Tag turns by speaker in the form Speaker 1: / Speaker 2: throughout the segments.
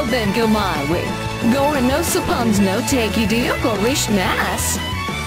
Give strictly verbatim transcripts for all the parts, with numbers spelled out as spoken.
Speaker 1: then go my way. Gore no suppons no take you deal for rich mass.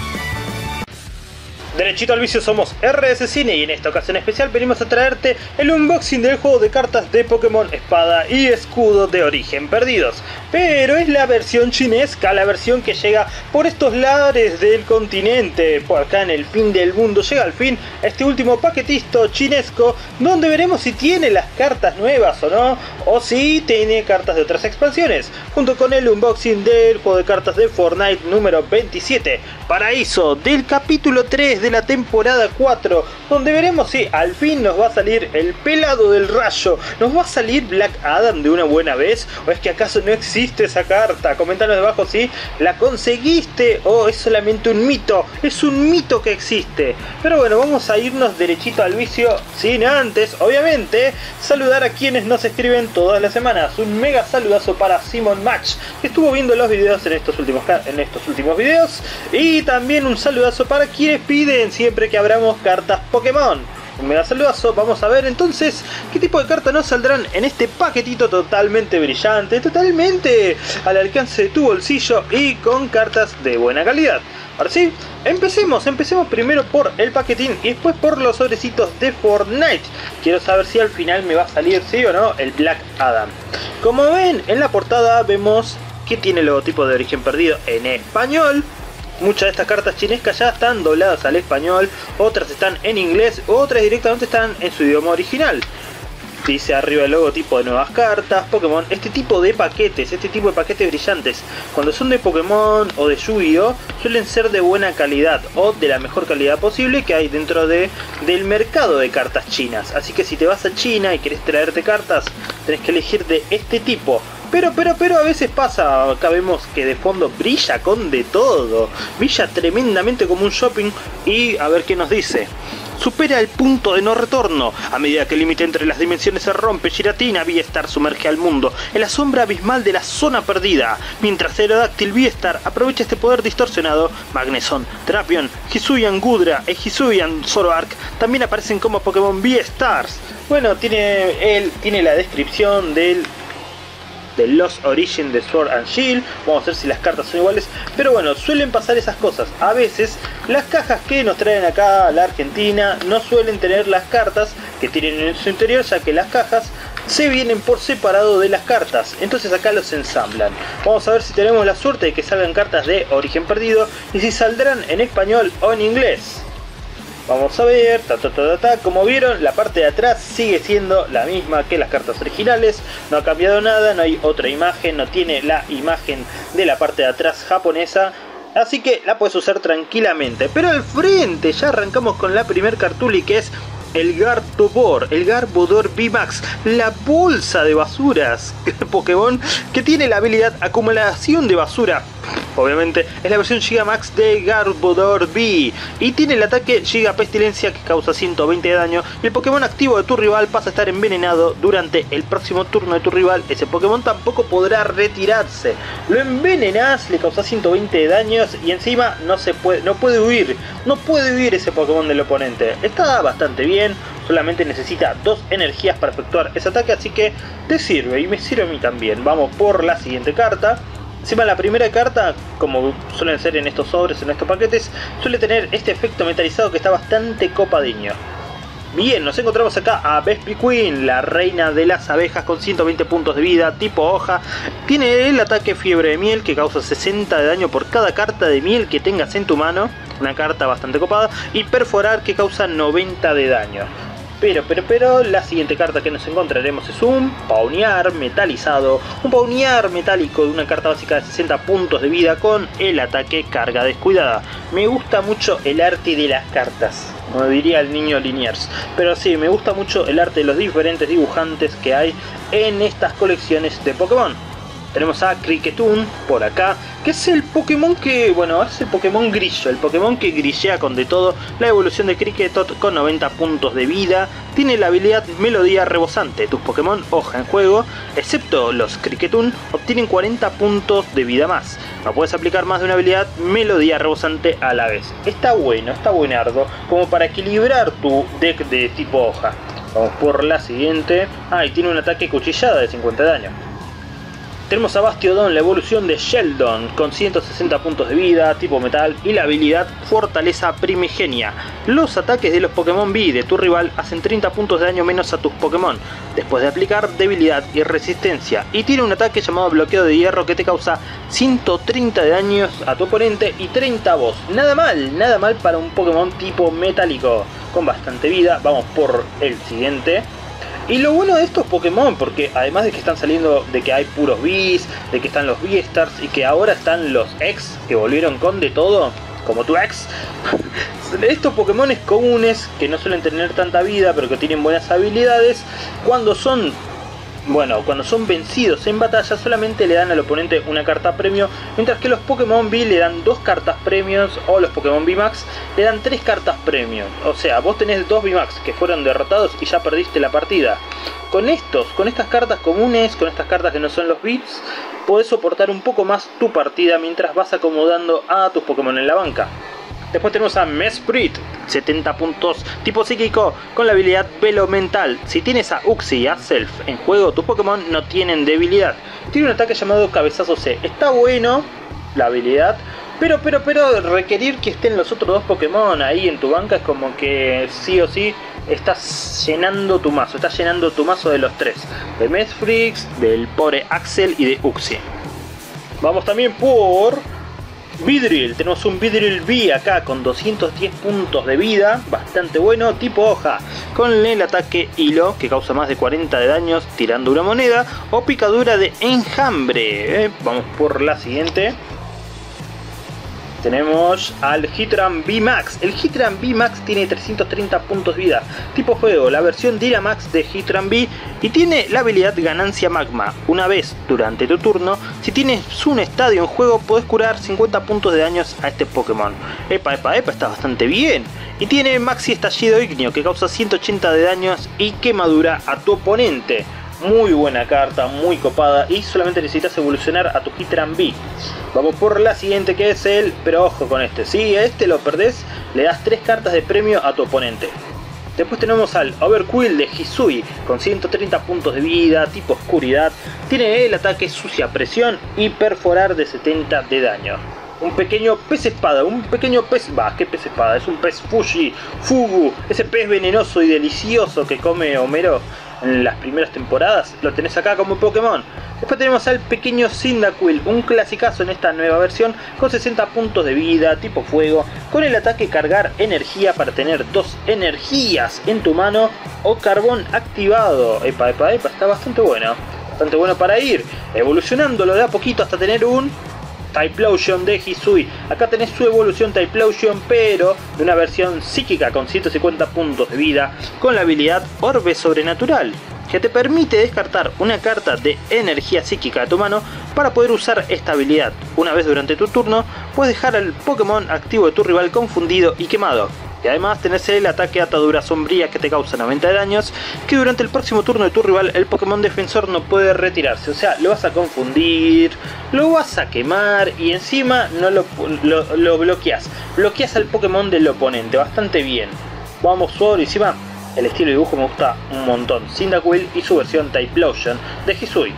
Speaker 2: Derechito al vicio, somos R S Cine y en esta ocasión especial venimos a traerte el unboxing del juego de cartas de Pokémon Espada y Escudo de Origen Perdidos. Pero es la versión chinesca, la versión que llega por estos lares del continente, por acá en el fin del mundo. Llega al fin este último paquetito chinesco donde veremos si tiene las cartas nuevas o no, o si tiene cartas de otras expansiones, junto con el unboxing del juego de cartas de Fortnite número veintisiete, Paraíso, del capítulo tres de la temporada cuatro, donde veremos si al fin nos va a salir el pelado del rayo, nos va a salir Black Adam de una buena vez, o es que acaso no existe esa carta. Comentanos debajo si la conseguiste o es solamente un mito, es un mito que existe. Pero bueno, vamos a irnos derechito al vicio, sin antes, obviamente, saludar a quienes nos escriben todas las semanas. Un mega saludazo para Simon Match, que estuvo viendo los videos en estos últimos, en estos últimos videos, y también un saludazo para quienes piden siempre que abramos cartas Pokémon. Un mega saludazo. Vamos a ver entonces qué tipo de cartas nos saldrán en este paquetito totalmente brillante, totalmente al alcance de tu bolsillo y con cartas de buena calidad. Ahora sí, empecemos, empecemos primero por el paquetín y después por los sobrecitos de Fortnite. Quiero saber si al final me va a salir, sí o no, el Black Adam. Como ven, en la portada vemos que tiene el logotipo de Origen Perdido en español. Muchas de estas cartas chinescas ya están dobladas al español, otras están en inglés, otras directamente están en su idioma original. Dice arriba el logotipo de nuevas cartas, Pokémon. Este tipo de paquetes, este tipo de paquetes brillantes, cuando son de Pokémon o de Yu-Gi-Oh, suelen ser de buena calidad o de la mejor calidad posible que hay dentro de, del mercado de cartas chinas. Así que si te vas a China y querés traerte cartas, tenés que elegir de este tipo. Pero, pero, pero a veces pasa, acá vemos que de fondo brilla con de todo. Brilla tremendamente como un shopping y a ver qué nos dice. Supera el punto de no retorno. A medida que el límite entre las dimensiones se rompe, Giratina V-Star sumerge al mundo en la sombra abismal de la zona perdida. Mientras Aerodactyl V-Star aprovecha este poder distorsionado, Magneson, Drapion, Hisuian Gudra e Hisuian Zoroark también aparecen como Pokémon V-Stars. Bueno, tiene, él tiene la descripción del... de Lost Origin de Sword and Shield. Vamos a ver si las cartas son iguales. Pero bueno, suelen pasar esas cosas. A veces las cajas que nos traen acá a la Argentina no suelen tener las cartas que tienen en su interior, ya que las cajas se vienen por separado de las cartas. Entonces acá los ensamblan. Vamos a ver si tenemos la suerte de que salgan cartas de Origen Perdido y si saldrán en español o en inglés. Vamos a ver, ta, ta, ta, ta, ta. Como vieron, la parte de atrás sigue siendo la misma que las cartas originales. No ha cambiado nada, no hay otra imagen, no tiene la imagen de la parte de atrás japonesa. Así que la puedes usar tranquilamente. Pero al frente ya arrancamos con la primer cartuli, que es el Garbodor, el Garbodor V max, la bolsa de basuras Pokémon que tiene la habilidad acumulación de basura. Obviamente es la versión Gigamax de Garbodor V y tiene el ataque Giga Pestilencia que causa ciento veinte de daño y el Pokémon activo de tu rival pasa a estar envenenado durante el próximo turno de tu rival. Ese Pokémon tampoco podrá retirarse. Lo envenenas, le causas ciento veinte de daños y encima no, se puede, no puede huir. No puede huir ese Pokémon del oponente. Está bastante bien. Solamente necesita dos energías para efectuar ese ataque, así que te sirve y me sirve a mí también. Vamos por la siguiente carta. Encima la primera carta, como suelen ser en estos sobres, en estos paquetes, suele tener este efecto metalizado que está bastante copadiño. Bien, nos encontramos acá a Vespi Queen, la reina de las abejas con ciento veinte puntos de vida, tipo hoja. Tiene el ataque Fiebre de Miel que causa sesenta de daño por cada carta de miel que tengas en tu mano. Una carta bastante copada. Y Perforar que causa noventa de daño. Pero, pero, pero, la siguiente carta que nos encontraremos es un Pawniard metalizado. Un Pawniard metálico de una carta básica de sesenta puntos de vida con el ataque Carga Descuidada. Me gusta mucho el arte de las cartas, como diría el niño Liniers. Pero sí, me gusta mucho el arte de los diferentes dibujantes que hay en estas colecciones de Pokémon. Tenemos a Cricketune por acá, que es el Pokémon que, bueno, es el Pokémon grillo, el Pokémon que grillea con de todo. La evolución de Kricketot con noventa puntos de vida, tiene la habilidad Melodía Rebosante. Tus Pokémon hoja en juego, excepto los Cricketune, obtienen cuarenta puntos de vida más. No puedes aplicar más de una habilidad Melodía Rebosante a la vez. Está bueno, está buenardo, como para equilibrar tu deck de tipo hoja. Vamos por la siguiente. Ah, y tiene un ataque cuchillada de cincuenta de daño. Tenemos a Bastiodon, la evolución de Sheldon, con ciento sesenta puntos de vida, tipo metal, y la habilidad Fortaleza Primigenia. Los ataques de los Pokémon V de tu rival hacen treinta puntos de daño menos a tus Pokémon, después de aplicar debilidad y resistencia. Y tiene un ataque llamado Bloqueo de Hierro que te causa ciento treinta de daños a tu oponente y treinta a vos. Nada mal, nada mal para un Pokémon tipo metálico, con bastante vida. Vamos por el siguiente. Y lo bueno de estos Pokémon, porque además de que están saliendo, de que hay puros Vs, de que están los V-Stars y que ahora están los X que volvieron con de todo, como tu ex. Estos Pokémon comunes que no suelen tener tanta vida pero que tienen buenas habilidades, cuando son... Bueno, cuando son vencidos en batalla solamente le dan al oponente una carta premio, mientras que los Pokémon V le dan dos cartas premios, o los Pokémon V Max le dan tres cartas premios. O sea, vos tenés dos V Max que fueron derrotados y ya perdiste la partida. Con estos, con estas cartas comunes, con estas cartas que no son los V Is, podés soportar un poco más tu partida mientras vas acomodando a tus Pokémon en la banca. Después tenemos a Mesprit, setenta puntos, tipo psíquico, con la habilidad Velo Mental. Si tienes a Uxie y a Self en juego, tus Pokémon no tienen debilidad. Tiene un ataque llamado Cabezazo C. Está bueno la habilidad, pero, pero, pero requerir que estén los otros dos Pokémon ahí en tu banca es como que sí o sí estás llenando tu mazo. Estás llenando tu mazo de los tres. De Mesprit, del pobre Axel y de Uxie. Vamos también por... Vidril, tenemos un Vidril V acá con doscientos diez puntos de vida, bastante bueno, tipo hoja, con el ataque hilo que causa más de cuarenta de daños tirando una moneda, o picadura de enjambre. Eh, vamos por la siguiente. Tenemos al Heatran V Max. El Heatran V Max tiene trescientos treinta puntos de vida, tipo fuego, la versión Dynamax de Heatran V, y tiene la habilidad Ganancia Magma. Una vez durante tu turno, si tienes un estadio en juego, podés curar cincuenta puntos de daños a este Pokémon. Epa, epa, epa, está bastante bien. Y tiene Maxi Estallido Ignio que causa ciento ochenta de daños y quemadura a tu oponente. Muy buena carta, muy copada, y solamente necesitas evolucionar a tu Heatran V. Vamos por la siguiente, que es el... Pero ojo con este, si a este lo perdés, le das tres cartas de premio a tu oponente. Después tenemos al Overqwil de Hisui, con ciento treinta puntos de vida, tipo oscuridad. Tiene el ataque Sucia Presión y Perforar de setenta de daño. Un pequeño pez espada, un pequeño pez... Va, ¿qué pez espada? Es un pez Fuji, Fugu, ese pez venenoso y delicioso que come Homero en las primeras temporadas. Lo tenés acá como Pokémon. Después tenemos al pequeño Cyndaquil, un clasicazo en esta nueva versión, con sesenta puntos de vida, tipo fuego, con el ataque cargar energía para tener dos energías en tu mano, o carbón activado. Epa, epa, epa, está bastante bueno. Bastante bueno para ir evolucionándolo de a poquito hasta tener un Typhlosion de Hisui. Acá tenés su evolución Typhlosion, pero de una versión psíquica con ciento cincuenta puntos de vida, con la habilidad Orbe Sobrenatural, que te permite descartar una carta de energía psíquica de tu mano para poder usar esta habilidad. Una vez durante tu turno, puedes dejar al Pokémon activo de tu rival confundido y quemado. Y además tenés el ataque Atadura Sombría que te causa noventa de daños, que durante el próximo turno de tu rival el Pokémon defensor no puede retirarse. O sea, lo vas a confundir, lo vas a quemar y encima no lo, lo, lo bloqueas. Bloqueas al Pokémon del oponente, bastante bien. Vamos por encima, el estilo de dibujo me gusta un montón. Cyndaquil y su versión Typhlosion de Hisui.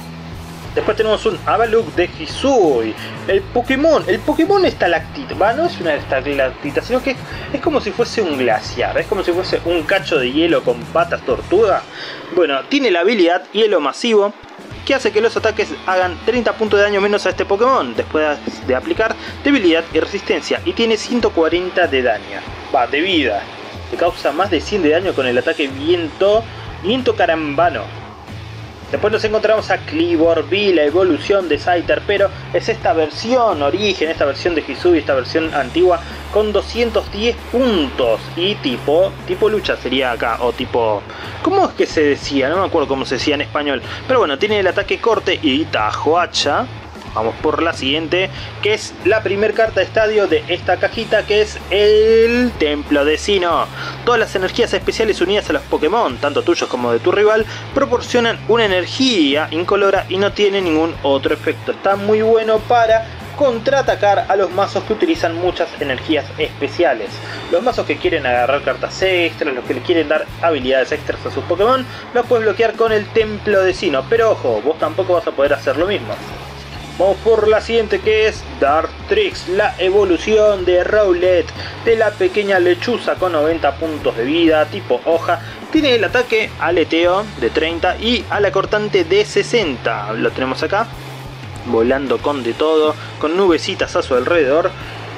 Speaker 2: Después tenemos un Avalugg de Hisui. El Pokémon, el Pokémon estalactita. Va, no es una estalactita, sino que es, es como si fuese un glaciar. Es como si fuese un cacho de hielo con patas tortuga. Bueno, tiene la habilidad Hielo Masivo, que hace que los ataques hagan treinta puntos de daño menos a este Pokémon, después de aplicar debilidad y resistencia. Y tiene ciento cuarenta de daño. Va, de vida. Te causa más de cien de daño con el ataque Viento, Viento Carambano. Después nos encontramos a Kleavor V, la evolución de Scyther, pero es esta versión origen, esta versión de Hisui, esta versión antigua, con doscientos diez puntos. Y tipo, tipo lucha sería acá, o tipo... ¿Cómo es que se decía? No me acuerdo cómo se decía en español. Pero bueno, tiene el ataque corte y tajo hacha. Vamos por la siguiente, que es la primer carta de estadio de esta cajita, que es el Templo de Sinnoh. Todas las energías especiales unidas a los Pokémon, tanto tuyos como de tu rival, proporcionan una energía incolora y no tiene ningún otro efecto. Está muy bueno para contraatacar a los mazos que utilizan muchas energías especiales. Los mazos que quieren agarrar cartas extras, los que le quieren dar habilidades extras a sus Pokémon, los puedes bloquear con el Templo de Sinnoh, pero ojo, vos tampoco vas a poder hacer lo mismo. Vamos por la siguiente, que es Dartrix, la evolución de Rowlet, de la pequeña lechuza con noventa puntos de vida, tipo hoja. Tiene el ataque aleteo de treinta y ala cortante de sesenta. Lo tenemos acá, volando con de todo, con nubecitas a su alrededor.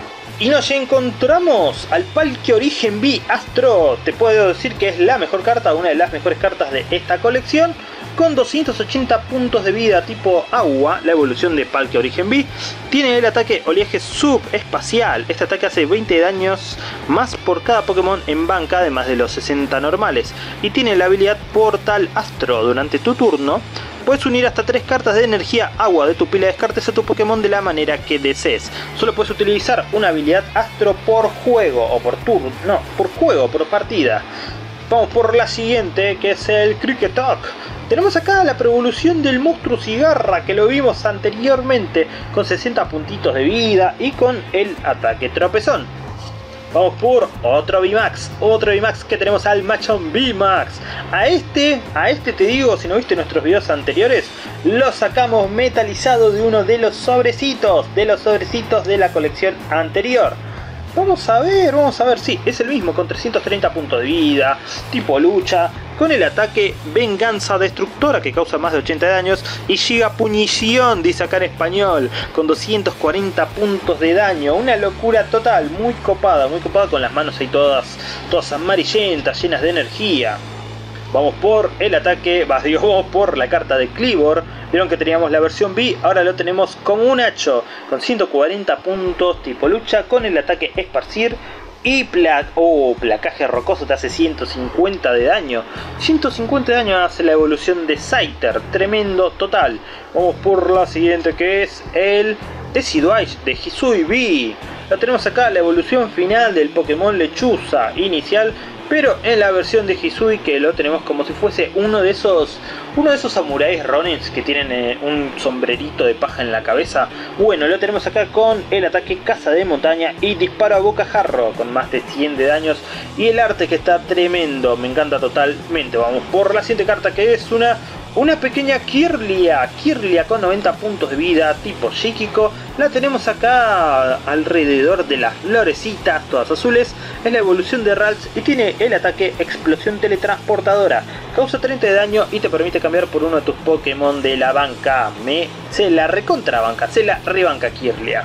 Speaker 2: Y nos encontramos al Palkia Origen V Astro. Te puedo decir que es la mejor carta, una de las mejores cartas de esta colección. Con doscientos ochenta puntos de vida tipo agua, la evolución de Palkia Origen V. Tiene el ataque oleaje subespacial. Este ataque hace veinte daños más por cada Pokémon en banca, además de los sesenta normales. Y tiene la habilidad Portal Astro. Durante tu turno puedes unir hasta tres cartas de energía agua de tu pila de descartes a tu Pokémon de la manera que desees. Solo puedes utilizar una habilidad Astro por juego, o por turno, no, por juego, por partida. Vamos por la siguiente, que es el Kricketok. Tenemos acá la preevolución del monstruo cigarra, que lo vimos anteriormente, con sesenta puntitos de vida y con el ataque tropezón. Vamos por otro V MAX, otro V MAX que tenemos al Machamp V MAX. A este, a este te digo, si no viste nuestros videos anteriores, lo sacamos metalizado de uno de los sobrecitos, de los sobrecitos de la colección anterior. Vamos a ver, vamos a ver, sí, es el mismo, con trescientos treinta puntos de vida, tipo lucha, con el ataque Venganza Destructora, que causa más de ochenta daños, y Giga Punición, dice acá en español, con doscientos cuarenta puntos de daño. Una locura total, muy copada, muy copada, con las manos ahí todas, todas amarillentas, llenas de energía. Vamos por el ataque, digo, vamos por la carta de Kleavor. Vieron que teníamos la versión V, ahora lo tenemos como un hacho, con ciento cuarenta puntos tipo lucha, con el ataque Esparcir y pla oh, placaje rocoso, te hace ciento cincuenta de daño. ciento cincuenta de daño hace la evolución de Scyther, tremendo total. Vamos por la siguiente, que es el Decidueye de Hisui V. Lo tenemos acá, la evolución final del Pokémon Lechuza inicial, pero en la versión de Hisui, que lo tenemos como si fuese uno de esos uno de esos samuráis ronins que tienen eh, un sombrerito de paja en la cabeza. Bueno, lo tenemos acá con el ataque Caza de Montaña y disparo a bocajarro, con más de cien de daños, y el arte que está tremendo, me encanta totalmente. Vamos por la siguiente carta, que es una Una pequeña Kirlia, Kirlia con noventa puntos de vida, tipo psíquico. La tenemos acá alrededor de las florecitas, todas azules. Es la evolución de Ralts y tiene el ataque Explosión Teletransportadora. Causa treinta de daño y te permite cambiar por uno de tus Pokémon de la banca. Me, se la recontrabanca, se la rebanca Kirlia.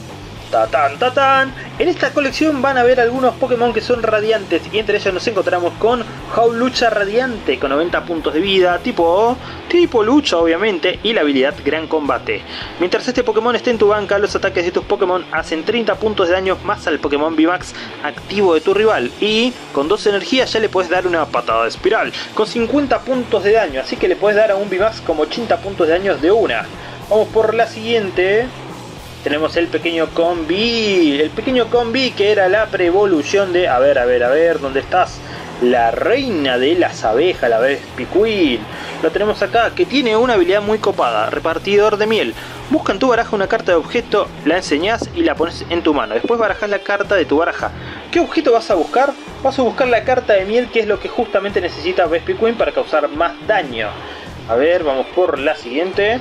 Speaker 2: ¡Tatán, tatán! En esta colección van a ver algunos Pokémon que son radiantes, y entre ellos nos encontramos con Hawlucha Radiante con noventa puntos de vida, tipo tipo lucha obviamente, y la habilidad Gran Combate. Mientras este Pokémon esté en tu banca, los ataques de tus Pokémon hacen treinta puntos de daño más al Pokémon V MAX activo de tu rival, y con dos energías ya le puedes dar una patada de espiral con cincuenta puntos de daño, así que le puedes dar a un V MAX como ochenta puntos de daño de una. Vamos por la siguiente. Tenemos el pequeño Combi, el pequeño Combi que era la preevolución de, a ver, a ver, a ver, ¿dónde estás? La reina de las abejas, la Vespiquen. Lo tenemos acá, que tiene una habilidad muy copada, repartidor de miel. Busca en tu baraja una carta de objeto, la enseñás y la pones en tu mano. Después barajas la carta de tu baraja. ¿Qué objeto vas a buscar? Vas a buscar la carta de miel, que es lo que justamente necesita Vespiquen para causar más daño. A ver, vamos por la siguiente.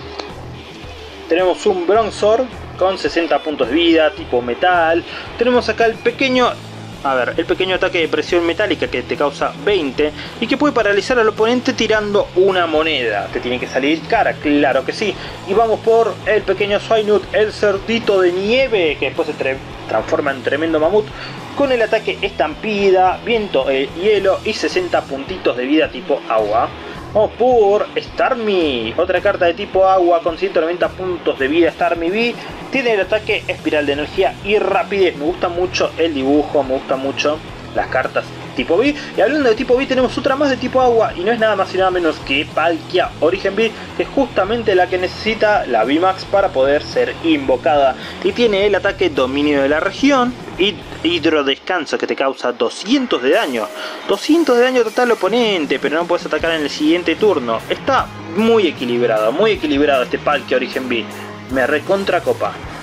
Speaker 2: Tenemos un Bronzor con sesenta puntos de vida, tipo metal. Tenemos acá el pequeño, a ver, el pequeño ataque de presión metálica, que te causa veinte y que puede paralizar al oponente tirando una moneda. Te tiene que salir cara, claro que sí. Y vamos por el pequeño Swinut, el cerdito de nieve, que después se transforma en tremendo mamut, con el ataque estampida, viento, eh, hielo y sesenta puntitos de vida tipo agua. Vamos por Starmie, otra carta de tipo agua con ciento noventa puntos de vida. Starmie V tiene el ataque espiral de energía y rapidez. Me gusta mucho el dibujo, me gusta mucho las cartas tipo V. Y hablando de tipo V, tenemos otra más de tipo agua, y no es nada más y nada menos que Palkia Origen V, que es justamente la que necesita la V MAX para poder ser invocada. Y tiene el ataque Dominio de la Región y Hidrodescanso, que te causa doscientos de daño. doscientos de daño total oponente, pero no puedes atacar en el siguiente turno. Está muy equilibrado, muy equilibrado este Palkia Origen V. Me recontra copa.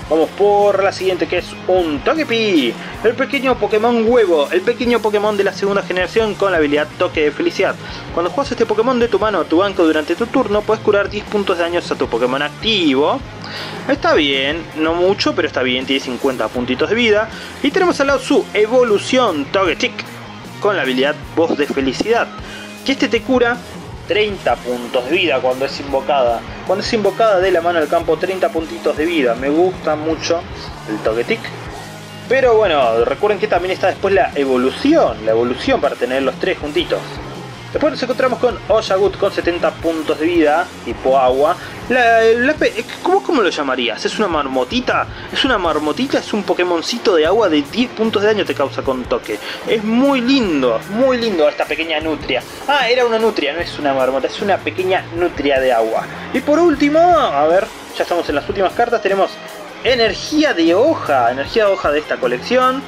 Speaker 2: Vamos por la siguiente, que es un Togepi, el pequeño Pokémon huevo, el pequeño Pokémon de la segunda generación con la habilidad Toque de Felicidad. Cuando juegas este Pokémon de tu mano a tu banco durante tu turno, puedes curar diez puntos de daño a tu Pokémon activo. Está bien, no mucho, pero está bien, tiene cincuenta puntitos de vida. Y tenemos al lado su evolución Togetic con la habilidad Voz de Felicidad, que este te cura treinta puntos de vida cuando es invocada. Cuando es invocada de la mano del campo, treinta puntitos de vida. Me gusta mucho el Togetic. Pero bueno, recuerden que también está después la evolución. La evolución para tener los tres juntitos. Después nos encontramos con Oyagut con setenta puntos de vida, tipo agua. La, la, ¿cómo, ¿Cómo lo llamarías? ¿Es una marmotita? ¿Es una marmotita? Es un Pokémoncito de agua de diez puntos de daño te causa con toque. Es muy lindo, muy lindo esta pequeña nutria. Ah, era una nutria, no es una marmota, es una pequeña nutria de agua. Y por último, a ver, ya estamos en las últimas cartas, tenemos energía de hoja, energía de hoja de esta colección.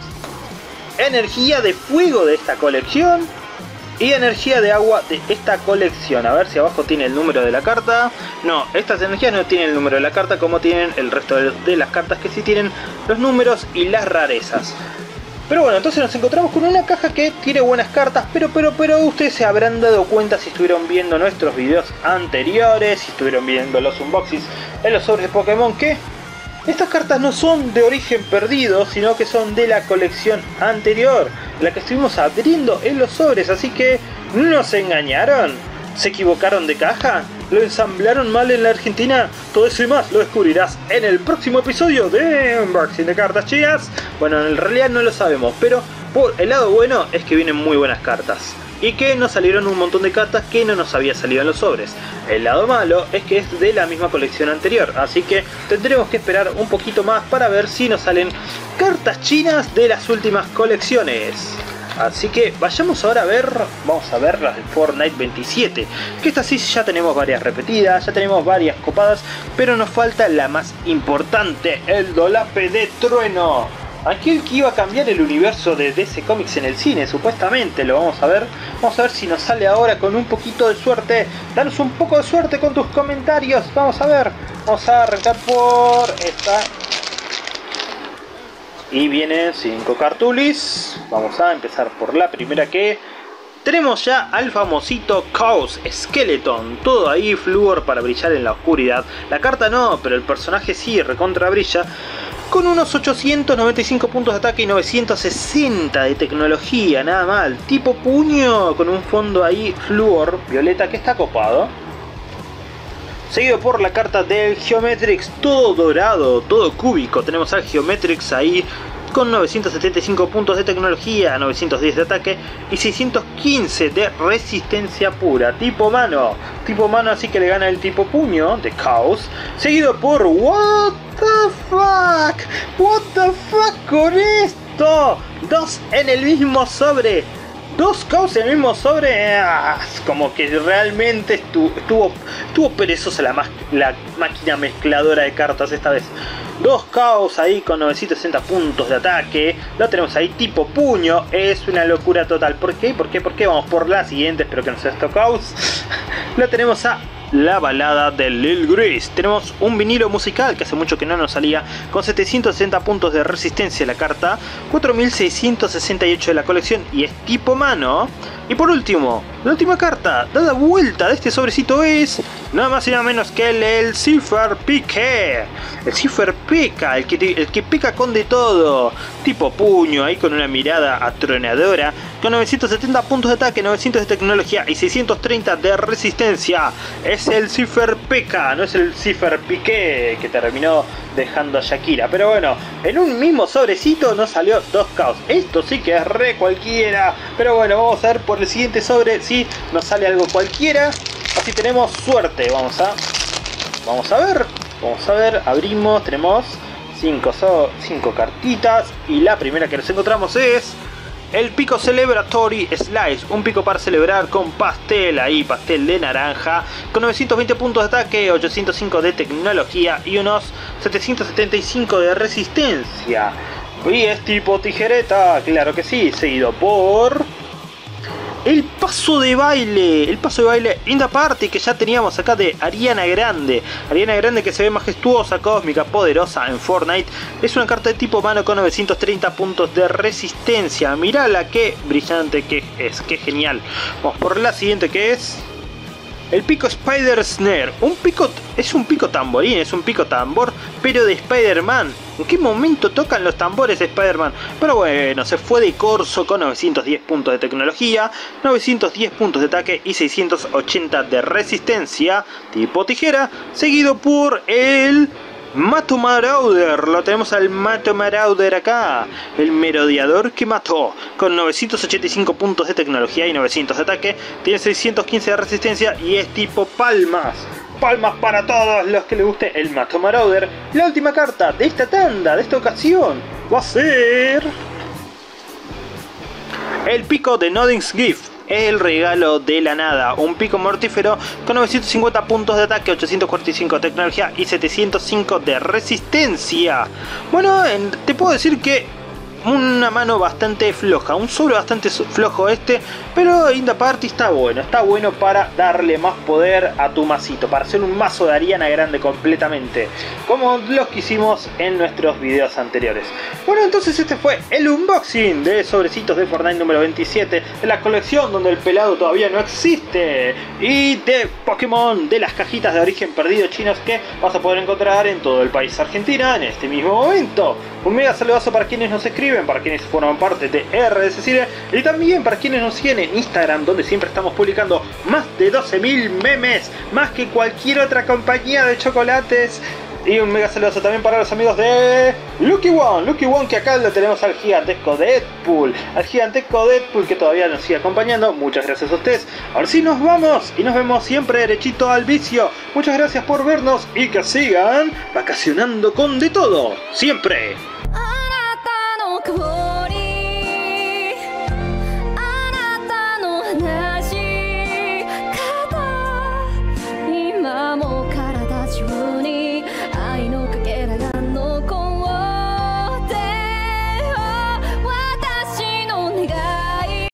Speaker 2: Energía de fuego de esta colección. Y energía de agua de esta colección. A ver si abajo tiene el número de la carta. No, estas energías no tienen el número de la carta como tienen el resto de las cartas, que sí tienen los números y las rarezas. Pero bueno, entonces nos encontramos con una caja que tiene buenas cartas. Pero, pero, pero ustedes se habrán dado cuenta si estuvieron viendo nuestros videos anteriores, si estuvieron viendo los unboxings en los sobres de Pokémon, que estas cartas no son de origen perdido, sino que son de la colección anterior, la que estuvimos abriendo en los sobres. Así que no se engañaron, se equivocaron de caja, lo ensamblaron mal en la Argentina. Todo eso y más lo descubrirás en el próximo episodio de Unboxing de Cartas Chinas. Bueno, en realidad no lo sabemos, pero por el lado bueno es que vienen muy buenas cartas. Y que nos salieron un montón de cartas que no nos había salido en los sobres. El lado malo es que es de la misma colección anterior, así que tendremos que esperar un poquito más para ver si nos salen cartas chinas de las últimas colecciones. Así que vayamos ahora a ver, vamos a ver las de Fortnite veintisiete. Que estas sí ya tenemos varias repetidas, ya tenemos varias copadas, pero nos falta la más importante, el Dolape de Trueno. Aquel que iba a cambiar el universo de D C Comics en el cine, supuestamente, lo vamos a ver. Vamos a ver si nos sale ahora con un poquito de suerte. Danos un poco de suerte con tus comentarios, vamos a ver. Vamos a arrancar por esta. Y vienen cinco cartulis. Vamos a empezar por la primera, que tenemos ya al famosito Chaos Skeleton. Todo ahí, flúor para brillar en la oscuridad. La carta no, pero el personaje sí, recontra brilla. Con unos ochocientos noventa y cinco puntos de ataque y novecientos sesenta de tecnología, nada mal. Tipo puño, con un fondo ahí flúor violeta que está copado. Seguido por la carta del Geometrix, todo dorado, todo cúbico. Tenemos al Geometrix ahí con novecientos setenta y cinco puntos de tecnología, novecientos diez de ataque y seiscientos quince de resistencia pura. Tipo mano, tipo mano, así que le gana el tipo puño de Chaos. Seguido por What the fuck, what the fuck con esto. Dos en el mismo sobre. Dos Chaos en el mismo sobre. Ah, como que realmente estuvo, estuvo, estuvo perezosa la, la máquina mezcladora de cartas esta vez. Dos Chaos ahí con novecientos sesenta puntos de ataque. Lo tenemos ahí tipo puño. Es una locura total. ¿Por qué? ¿Por qué? ¿Por qué? Vamos por la siguiente. Espero que no sea esto Chaos. Lo tenemos a La Balada de Lil Gris. Tenemos un vinilo musical que hace mucho que no nos salía, con setecientos sesenta puntos de resistencia la carta, cuatro mil seiscientos sesenta y ocho de la colección y es tipo mano. Y por último, la última carta dada vuelta de este sobrecito es nada más y nada menos que el, el Cipher Pique. El Cipher Pica, el que, el que pica con de todo. Tipo puño, ahí con una mirada atronadora, con novecientos setenta puntos de ataque, novecientos de tecnología y seiscientos treinta de resistencia. Es el Cipher Pica, no es el Cipher Piqué que terminó dejando a Shakira. Pero bueno, en un mismo sobrecito nos salió dos Chaos. Esto sí que es re cualquiera. Pero bueno, vamos a ver por el siguiente sobre si nos sale algo cualquiera. Así tenemos suerte. Vamos a, vamos a ver. Vamos a ver. Abrimos. Tenemos cinco, cinco cartitas. Y la primera que nos encontramos es el Pico Celebratory Slice, un pico para celebrar con pastel, ahí pastel de naranja, con novecientos veinte puntos de ataque, ochocientos cinco de tecnología y unos setecientos setenta y cinco de resistencia. Y es tipo tijereta, claro que sí, seguido por el paso de baile, el paso de baile In The Party que ya teníamos acá de Ariana Grande. Ariana Grande que se ve majestuosa, cósmica, poderosa en Fortnite. Es una carta de tipo mano con novecientos treinta puntos de resistencia. Mirala qué brillante que es, qué genial. Vamos por la siguiente que es... el pico Spider Snare. Un pico, es un pico tamborín, es un pico tambor, pero de Spider-Man. ¿En qué momento tocan los tambores de Spider-Man? Pero bueno, se fue de corso con novecientos diez puntos de tecnología, novecientos diez puntos de ataque y seiscientos ochenta de resistencia, tipo tijera, seguido por el... Mato Marauder, lo tenemos al Mato Marauder acá, el merodeador que mató, con novecientos ochenta y cinco puntos de tecnología y novecientos de ataque, tiene seiscientos quince de resistencia y es tipo palmas. Palmas para todos los que les guste el Mato Marauder. La última carta de esta tanda, de esta ocasión, va a ser... el pico de Nothing's Gift. El regalo de la nada, un pico mortífero con novecientos cincuenta puntos de ataque, ochocientos cuarenta y cinco de tecnología y setecientos cinco de resistencia. Bueno, te puedo decir que una mano bastante floja, un sobre bastante flojo este, pero In The Party está bueno, está bueno para darle más poder a tu masito, para hacer un mazo de Ariana Grande completamente, como los que hicimos en nuestros videos anteriores. Bueno, entonces este fue el unboxing de sobrecitos de Fortnite número veintisiete, de la colección donde el pelado todavía no existe, y de Pokémon, de las cajitas de origen perdido chinos que vas a poder encontrar en todo el país Argentina en este mismo momento. Un mega saludazo para quienes nos escriben, para quienes forman parte de R S Cine y también para quienes nos siguen en Instagram, donde siempre estamos publicando más de doce mil memes, más que cualquier otra compañía de chocolates. Y un mega saludazo también para los amigos de Lucky One, Lucky One, que acá lo tenemos al gigantesco Deadpool, al gigantesco Deadpool que todavía nos sigue acompañando. Muchas gracias a ustedes. Ahora sí nos vamos y nos vemos siempre derechito al vicio. Muchas gracias por vernos y que sigan vacacionando con de todo, siempre.